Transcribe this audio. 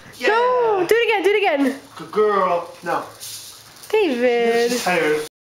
Yeah. No, do it again, do it again. Good girl. No. David. She's tired.